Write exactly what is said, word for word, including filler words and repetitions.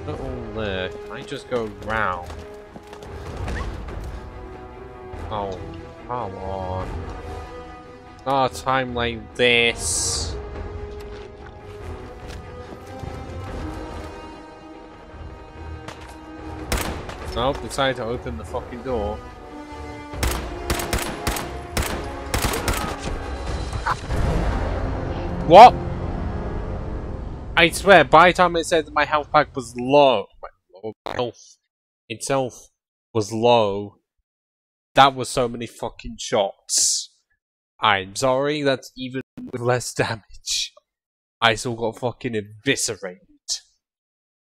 Put all there. Can I just go round? Oh, come on. Not a time like this. Nope, decided to open the fucking door. What? I swear, by the time it said that my health pack was low, my health itself was low, that was so many fucking shots. I'm sorry, that's even with less damage. I still got fucking eviscerated.